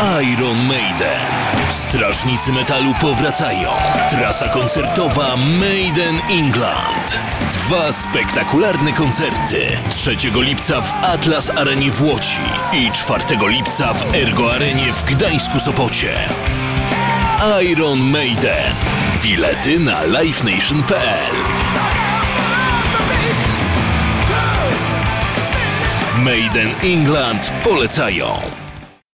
Iron Maiden. Strażnicy metalu powracają. Trasa koncertowa Made in England. 2 spektakularne koncerty. 3 lipca w Atlas Arenie w Łodzi i 4 lipca w Ergo Arenie w Gdańsku-Sopocie. Iron Maiden. Bilety na livenation.pl. Made in England polecają